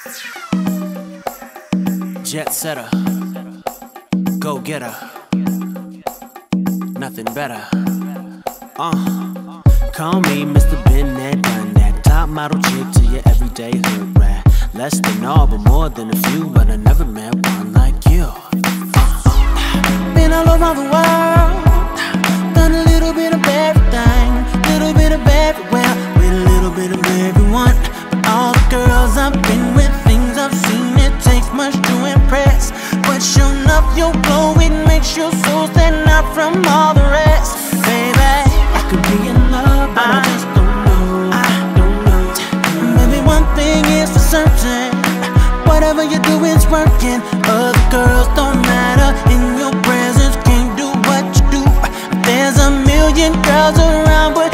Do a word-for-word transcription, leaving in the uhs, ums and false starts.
Jet setter, go getter, nothing better. Uh, call me Mister Been That Done That, top model chick to your everyday hood rat. Less than all, but more than a few, but I never met one like you. Uh, been all over the world, done a little bit of everything, little bit of everywhere, with a little bit of everyone. But all the girls I've been with, things I've seen, it takes much to impress. But sure enough, your glow, it makes your soul stand out from all the rest. Baby, I could be in love, but I, I just don't know. I don't know. Maybe one thing is for certain, whatever you do is working. Other girls don't matter, in your presence can't do what you do. There's a million girls around, but